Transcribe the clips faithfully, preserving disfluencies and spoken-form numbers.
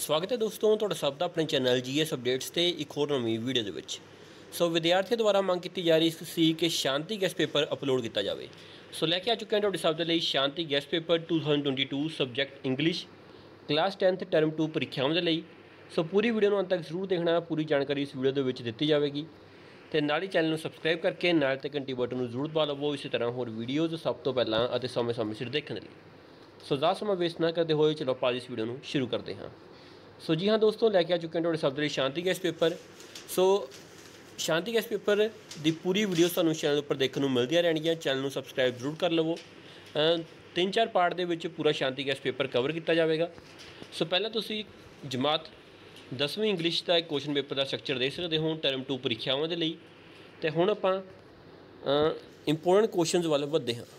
स्वागत है दोस्तों ਤੁਹਾਡਾ ਸਭ ਦਾ ਆਪਣੇ ਚੈਨਲ ਜੀਐਸ ਅਪਡੇਟਸ ਤੇ ਇੱਕ ਹੋਰ ਨਵੀਂ ਵੀਡੀਓ ਦੇ ਵਿੱਚ। ਸੋ ਵਿਦਿਆਰਥੀਆਂ ਦੁਆਰਾ ਮੰਗ ਕੀਤੀ ਜਾ ਰਹੀ ਸੀ ਕਿ ਸ਼ਾਂਤੀ ਗੈਸ ਪੇਪਰ ਅਪਲੋਡ ਕੀਤਾ ਜਾਵੇ। ਸੋ ਲੈ ਕੇ ਆ ਚੁੱਕੇ ਹਾਂ ਤੁਹਾਡੇ ਸਭ ਦੇ ਲਈ Shanti guess paper two thousand twenty two subject English class tenth term two ਪ੍ਰੀਖਿਆਵਾਂ ਦੇ ਲਈ। ਸੋ ਪੂਰੀ ਵੀਡੀਓ ਨੂੰ ਅੰਤ ਤੱਕ ਜ਼ਰੂਰ ਦੇਖਣਾ, ਪੂਰੀ ਜਾਣਕਾਰੀ ਇਸ ਵੀਡੀਓ ਦੇ ਵਿੱਚ ਦਿੱਤੀ ਜਾਵੇਗੀ ਤੇ ਨਾਲ ਹੀ ਚੈਨਲ ਨੂੰ ਸਬਸਕ੍ਰਾਈਬ ਕਰਕੇ ਨਾਲ ਤੇ ਘੰਟੀ ਬਟਨ ਨੂੰ ਜ਼ਰੂਰ ਦਬਾ ਲਵੋ ਇਸੇ ਤਰ੍ਹਾਂ ਹੋਰ ਵੀਡੀਓਜ਼ ਸਭ ਤੋਂ ਪਹਿਲਾਂ ਅਤੇ ਸਮੇਂ-ਸਮੇਂ ਸਿਰ ਦੇਖਣ ਲਈ। ਸੋ ਜ਼ਿਆਦਾ ਸਮਾਂ ਵੇਸਟ ਨਾ ਕਰਦੇ ਹੋਏ ਚਲੋ ਆਪਾਂ ਇਸ ਵੀਡੀਓ ਨੂੰ ਸ਼ੁਰੂ ਕਰਦੇ ਹਾਂ। सो जी हाँ दोस्तों, लैके आ चुके हैं थोड़े सब Shanti guess paper. So Shanti guess paper की पूरी वीडियो सानू चैनल पर देखने को मिलदियां रहणगीयां। चैनल को सबसक्राइब जरूर कर लवो। तीन चार पार्ट दे विच पूरा शांति गैस पेपर कवर किया जाएगा। सो पहला तुसी जमात दसवीं इंग्लिश का एक क्वेश्चन पेपर का स्ट्रक्चर देख सकते हो टर्म टू परीक्षावां दे लई। ते हुण आपां इंपोर्टेंट क्वेश्चन वाल वधदे हां।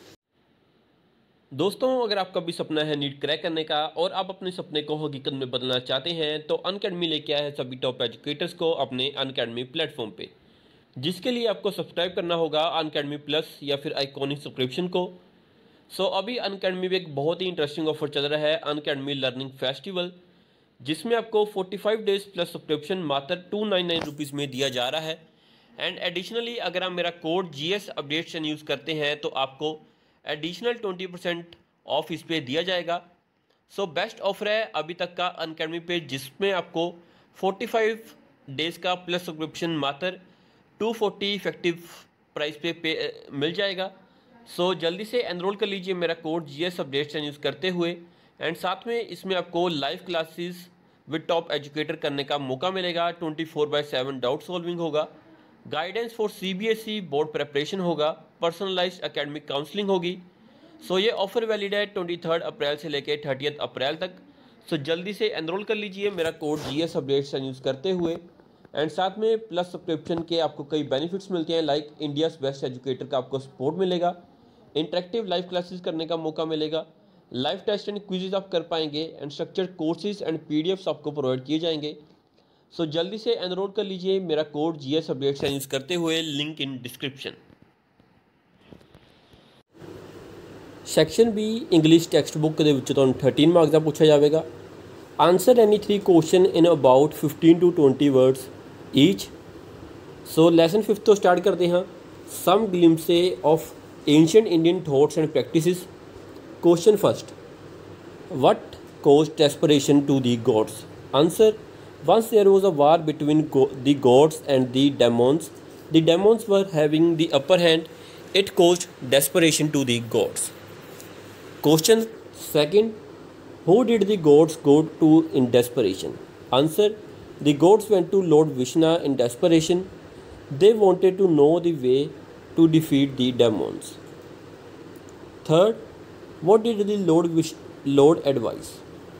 दोस्तों, अगर आपका भी सपना है नीट क्रैक करने का और आप अपने सपने को हकीकत में बदलना चाहते हैं तो अनअकैडमी लेके आया है सभी टॉप एजुकेटर्स को अपने अनअकैडमी प्लेटफॉर्म पे, जिसके लिए आपको सब्सक्राइब करना होगा अनअकैडमी प्लस या फिर आइकॉनिक सब्सक्रिप्शन को। सो अभी अनअकैडमी पे एक बहुत ही इंटरेस्टिंग ऑफर चल रहा है, अनअकैडमी लर्निंग फेस्टिवल, जिसमें आपको पैंतालीस डेज प्लस सब्सक्रिप्शन मात्र टू नाइन नाइन रुपीज़ में दिया जा रहा है। एंड एडिशनली अगर आप मेरा code G S updates use करते हैं तो आपको एडिशनल ट्वेंटी परसेंट ऑफ इस पे दिया जाएगा। सो बेस्ट ऑफर है अभी तक का अनअकैडमी पे, जिसमें आपको पैंतालीस डेज़ का प्लस सब्सक्रिप्शन मात्र टू फोर्टी इफेक्टिव प्राइस पे, पे मिल जाएगा। सो जल्दी से एनरोल कर लीजिए मेरा code G S updates use करते हुए। एंड साथ में इसमें आपको live classes with top educator करने का मौका मिलेगा। Twenty four by seven doubt solving होगा, guidance for C B S E board preparation होगा, पर्सनलाइज्ड एकेडमिक काउंसलिंग होगी। सो ये ऑफर वैलिड है ट्वेंटी थर्ड अप्रैल से लेकर थर्टियथ अप्रैल तक। सो जल्दी से एनरोल कर लीजिए मेरा code G S updates use करते हुए। एंड साथ में प्लस सब्सक्रिप्शन के आपको कई बेनिफिट्स मिलते हैं, लाइक इंडियाज़ बेस्ट एजुकेटर का आपको सपोर्ट मिलेगा, इंटरेक्टिव लाइव क्लासेस करने का मौका मिलेगा, लाइव टेस्ट एंड क्विज़ आप कर पाएंगे, and structured courses and P D Fs आपको प्रोवाइड किए जाएंगे। सो जल्दी से एनरोल कर लीजिए मेरा code G S updates use करते हुए, link in description. Section B English text book के थर्टीन मार्क्स का पूछा जाएगा। Answer any three question in about fifteen to twenty words each. So lesson fifth तो स्टार्ट करते हैं। Some glimpses of ancient Indian thoughts and practices. Question first, what caused desperation to the gods. Answer, once there was a war between go the gods and the demons. The demons were having the upper hand. It caused desperation to the gods. Question second, who did the gods go to in desperation? Answer, the gods went to Lord Vishnu in desperation. They wanted to know the way to defeat the demons. Third, what did the Lord Vish Lord advise?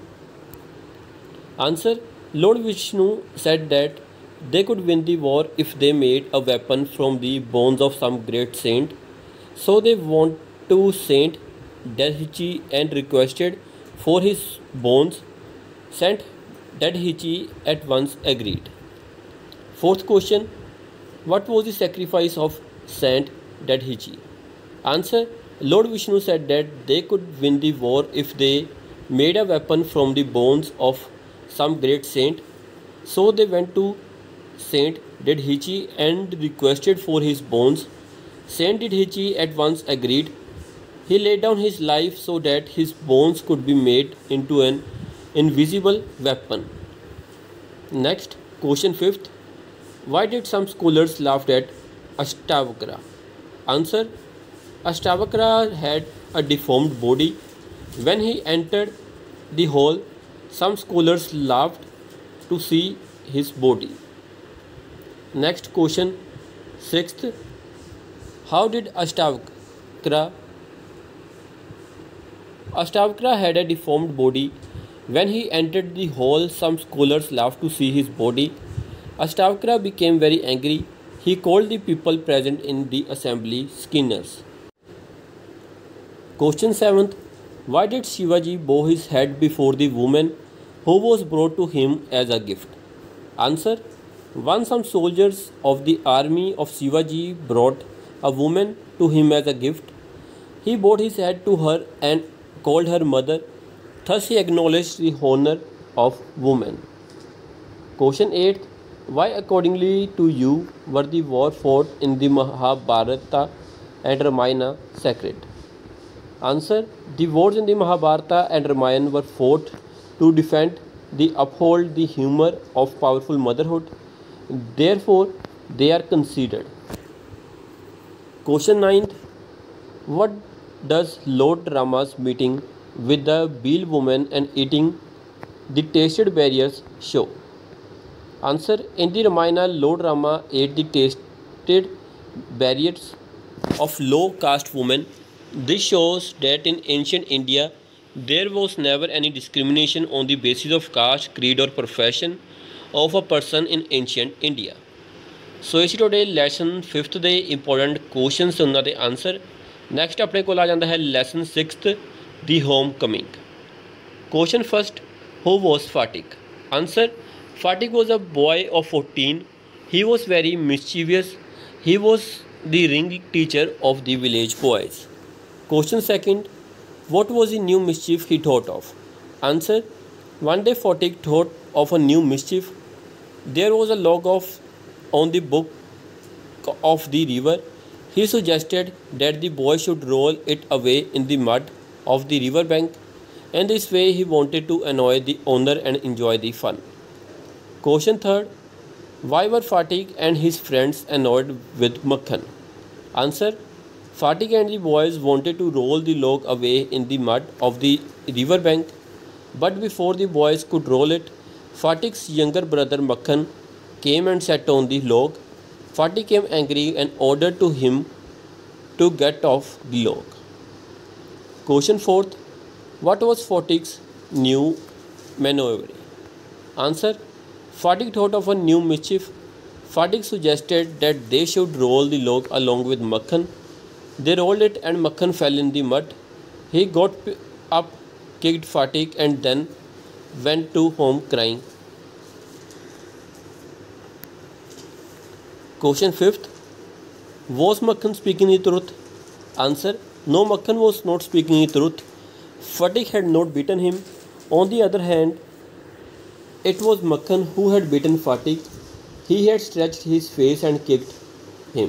Answer, Lord Vishnu said that they could win the war if they made a weapon from the bones of some great saint. So they went to Saint Daihichi and requested for his bones. Saint Daihichi at once agreed. Fourth question, what was the sacrifice of Saint Daihichi? Answer, Lord Vishnu said that they could win the war if they made a weapon from the bones of some great saint. So they went to Saint Daihichi and requested for his bones. Saint Daihichi at once agreed. He laid down his life so that his bones could be made into an invisible weapon. Next, question fifth, why did some scholars laugh at Ashtavakra? Answer, Ashtavakra had a deformed body. When he entered the hall, some scholars laughed to see his body. Next question sixth, how did Ashtavakra Ashtavakra had a deformed body. When he entered the hall, some scholars laughed to see his body. Ashtavakra became very angry. He called the people present in the assembly skinners. Question seventh, why did Shivaji bow his head before the woman who was brought to him as a gift? Answer, once some soldiers of the army of Shivaji brought a woman to him as a gift. He bowed his head to her and called her mother. Thus he acknowledged the honor of women. Question eight. Why accordingly to you were the war fought in the Mahabharata and Ramayana sacred? Answer. The wars in the Mahabharata and Ramayana were fought to defend the uphold the humor of powerful motherhood. Therefore, they are considered. Question ninth. What does Lord Rama's meeting with the Bhil woman and eating the tasted berries show? Answer. In the Ramayana, Lord Rama ate the tasted berries of low caste women. This shows that in ancient India there was never any discrimination on the basis of caste, creed or profession of a person in ancient India. So इसी today lesson fifth ਦੇ important questions ਉਹਨਾਂ ਦੇ ਆਨਸਰ। Next ਆਪਣੇ ਕੋਲ ਆ ਜਾਂਦਾ ਹੈ ਲੈਸਨ ਸਿਕਸਥ ਦੀ homecoming. Question first, who was Fatik? Answer, Fatik was a boy of fourteen. He was very mischievous. He was the ring teacher of the village boys. Question second, what was the new mischief he thought of? Answer, one day Fatik thought of a new mischief. There was a log of on the book of the river. He suggested that the boy should roll it away in the mud of the river bank, and this way he wanted to annoy the owner and enjoy the fun. Question third, why were Fatik and his friends annoyed with Makhan? Answer, Fatik and the boys wanted to roll the log away in the mud of the river bank, but before the boys could roll it, Fatik's younger brother Makhan came and sat on the log. Fatik became angry and ordered to him to get off the log. Question fourth, what was Fatik's new maneuver? Answer, Fatik thought of a new mischief. Fatik suggested that they should roll the log along with Makhan. They rolled it and Makhan fell in the mud. He got up, kicked Fatik and then went to home crying. Question fifth, was Makhan speaking the truth? Answer, no, Makhan was not speaking the truth. Fatik had not beaten him. On the other hand, it was Makhan who had beaten Fatik. He had stretched his face and kicked him.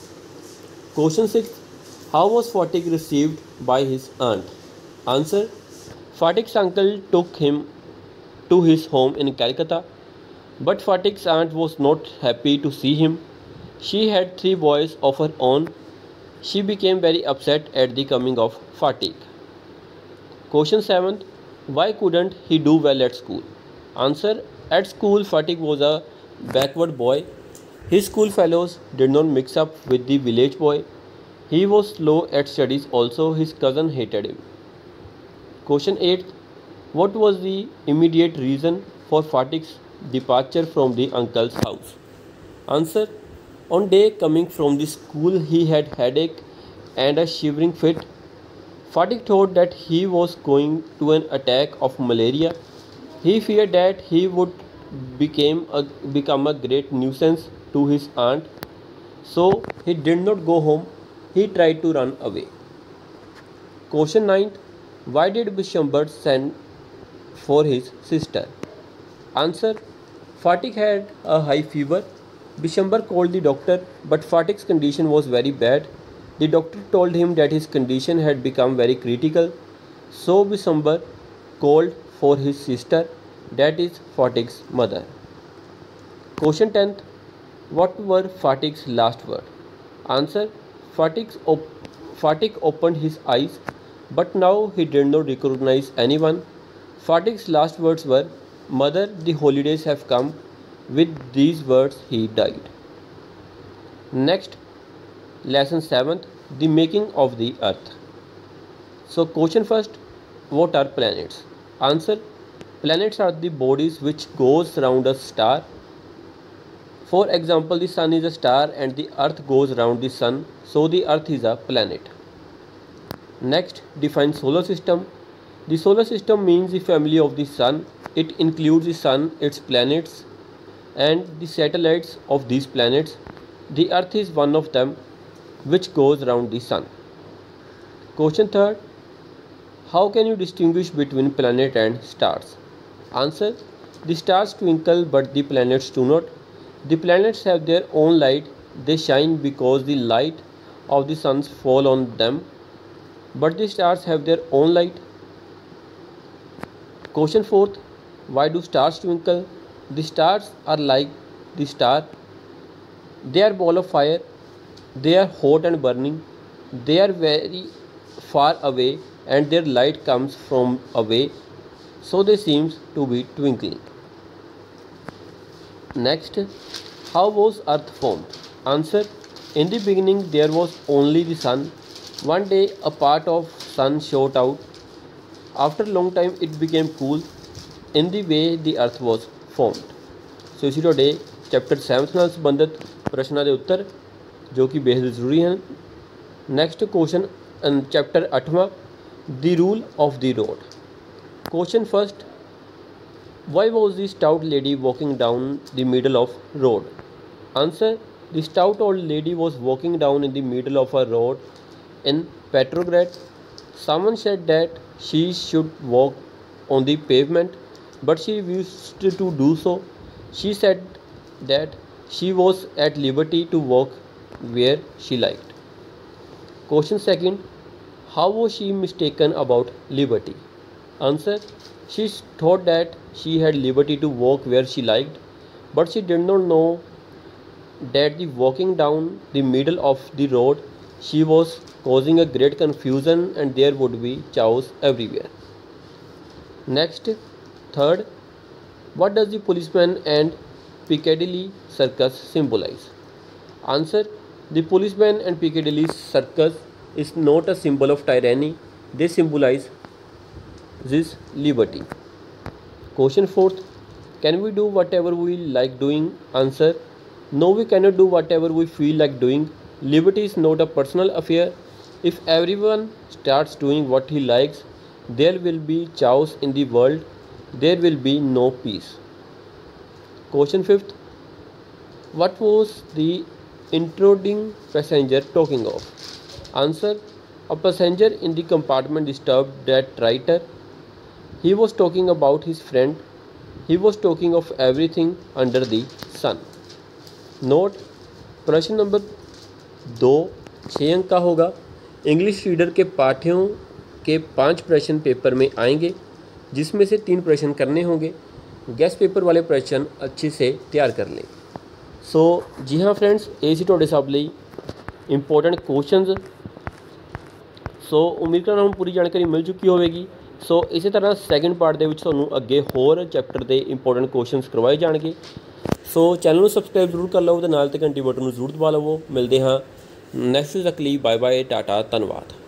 Question six, how was Fatik received by his aunt? Answer, Fatik's uncle took him to his home in Calcutta, but Fatik's aunt was not happy to see him. She had three boys of her own. She became very upset at the coming of Fatik. Question seven, why couldn't he do well at school? Answer, at school Fatik was a backward boy. His school fellows did not mix up with the village boy. He was slow at studies also. His cousin hated him. Question eight, what was the immediate reason for Fatik's departure from the uncle's house? Answer, on day coming from the school he had headache and a shivering fit. Fatik thought that he was going to an attack of malaria. He feared that he would became a, become a great nuisance to his aunt, so he did not go home. He tried to run away. Question nine, why did Bishambar send for his sister? Answer, Fatik had a high fever. Bishambar called the doctor, but Fatik's condition was very bad. The doctor told him that his condition had become very critical, so Bishambar called for his sister, that is Fatik's mother. Question tenth, what were Fatik's last words? Answer, Fatik's op Fatik opened his eyes, but now he did not recognize anyone. Fatik's last words were, Mother, the holidays have come. With these words he died. Next, lesson seventh, the making of the earth. So question first, what are planets? Answer, planets are the bodies which goes around a star. For example, the sun is a star and the earth goes around the sun, so the earth is a planet. Next, define solar system. The solar system means the family of the sun. It includes the sun, its planets and the satellites of these planets. The earth is one of them which goes around the sun. Question third, how can you distinguish between planet and stars? Answer: the stars twinkle but the planets do not. The planets have their own light. They shine because the light of the sun fall on them. But the stars have their own light. Question fourth. Why do stars twinkle? The stars are like the star. They are ball of fire. They are hot and burning. They are very far away and their light comes from away, so they seem to be twinkling. Next, how was earth formed? Answer: in the beginning there was only the sun. One day a part of sun shot out. After a long time it became cool. In the way the earth was formed. So ਇਸੀ ਤੁਹਾਡੇ chapter seventh ਨਾਲ ਸੰਬੰਧਿਤ ਪ੍ਰਸ਼ਨਾਂ ਦੇ ਉੱਤਰ ਜੋ ਕਿ ਬੇहद ਜ਼ਰੂਰੀ ਹਨ। ਨੈਕਸਟ ਕੁਐਸਚਨ ਚੈਪਟਰ ਅੱਠਵਾਂ the rule of the road. Question first, why was the stout lady walking down the middle of road? Answer: the stout old lady was walking down in the middle of a road in Petrograd. Someone said that she should walk on the pavement, but she refused to do so. She said that she was at liberty to walk where she liked. Question second, how was she mistaken about liberty? Answer: she thought that she had liberty to walk where she liked, but she did not know that the walking down the middle of the road she was causing a great confusion and there would be chaos everywhere. Next, third, what does the policeman and Piccadilly Circus symbolize? Answer: the policeman and Piccadilly Circus is not a symbol of tyranny. They symbolize this liberty. Question fourth, can we do whatever we like doing? Answer: no, we cannot do whatever we feel like doing. Liberty is not a personal affair. If everyone starts doing what he likes, there will be chaos in the world. There will be no peace. Question fifth, what was the intruding passenger talking of? Answer: a passenger in the compartment disturbed that writer. He was talking about his friend. He was talking of everything under the sun. Note, प्रश्न नंबर दो छः अंक का होगा। English reader के पाठ्यों के पांच प्रश्न पेपर में आएंगे, जिसमें से तीन प्रश्न करने होंगे। गैस पेपर वाले प्रश्न अच्छे से तैयार कर लें। सो जी हाँ फ्रेंड्स, ये सी ਤੁਹਾਡੇ ਸਭ ਲਈ ਇੰਪੋਰਟੈਂਟ ਕੁਐਸਚਨਸ। ਸੋ ਉਮੀਦ ਕਰਦਾ ਹਾਂ ਪੂਰੀ ਜਾਣਕਾਰੀ ਮਿਲ ਚੁੱਕੀ ਹੋਵੇਗੀ। ਸੋ ਇਸੇ ਤਰ੍ਹਾਂ ਸੈਕਿੰਡ ਪਾਰਟ ਦੇ ਵਿੱਚ ਤੁਹਾਨੂੰ ਅੱਗੇ ਹੋਰ ਚੈਪਟਰ ਦੇ ਇੰਪੋਰਟੈਂਟ ਕੁਐਸਚਨਸ ਕਰਵਾਏ ਜਾਣਗੇ। ਸੋ ਚੈਨਲ ਨੂੰ ਸਬਸਕ੍ਰਾਈਬ ਜ਼ਰੂਰ ਕਰ ਲਓ ਤੇ ਨਾਲ ਤੇ ਘੰਟੀ ਬਟਨ ਨੂੰ ਜ਼ਰੂਰ ਦਬਾ ਲਵੋ। ਮਿਲਦੇ ਹਾਂ ਨੈਕਸਟ ਤੱਕ ਲਈ, ਬਾਏ ਬਾਏ, ਟਾਟਾ, ਧੰਨਵਾਦ।